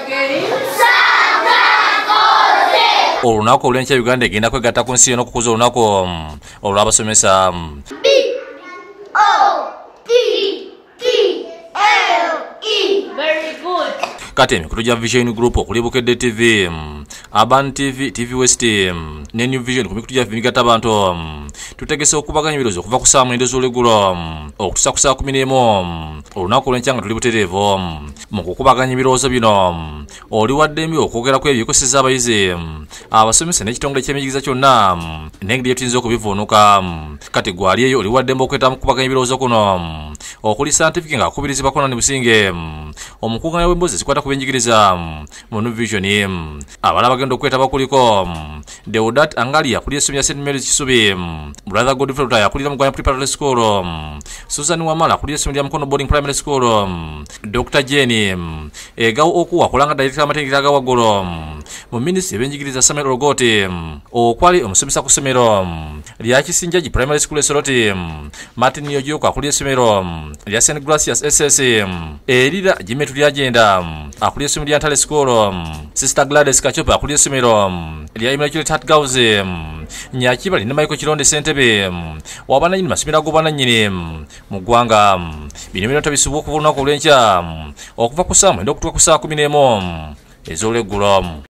olunaku olw'enkya Uganda egenda kwegatta ku nsi n'okukuza olunaku olw'abasomesa. Kati emikutu gya Vision Group okuli Bukedde TV, Urban TV, TV West ne New Vision ku mikutu gyaffe emigatta abantu tutegese okubaganya ebirowoozo okuva ku saa 9 ez'olweggulo okutuusa ku saa 11 olunaku olw'enkya nga tuli butereevu mu kukubaganya ebirowoozo bino. Oli waddembi okwogera ku ebyo ebikosezza abayizi, abasomesa n'ekitongole ky'enyigiriza kyonna n'engeri gyetuyinza okubivuunuka. Kati gwali eyo oli waddembi okweta mu kukubaganya ebirowoozo kuno okuli scientific nga akubirizibwa Konani Businge, omukuŋŋaanya w'emboozi ezikwata ku byenjigiriza mu New Vision. Abalala bagenda okwetaba kuliko Deodat Angalia akulira essomero lya St Mary's Kisubi, Brother Godfrey Lutaya akulira Mugwanya Preparatory School, Susan Wamala akulira essomero lya Mukono Boarding Primary School, Dr. Jenny Egawo Okuwa akulanga Director w'amatendekero aga waggulu mu Minisitule y'ebyenjigiriza Samuel Ologoti, okwali omusomesa ku ssomero lya Kisinjaji Primary School Esoroti, Martin Yojoko akulira essomero lya St Gracious SS, erira Jimetu lyagenda akulira essomero lya Ntale School, Sister Gladys Kachopa akulira essomero lya Immaculate Heart Girls, Nyakibali ne Michael Kironde Ssentebe w'abannannyini masomero ag'obwannannyini mu ggwanga. Bino bino tabisibwa okuva olunaku olw'enkya okuva ku saa 9 okutuuka ku saa 11 ez'olweggulo.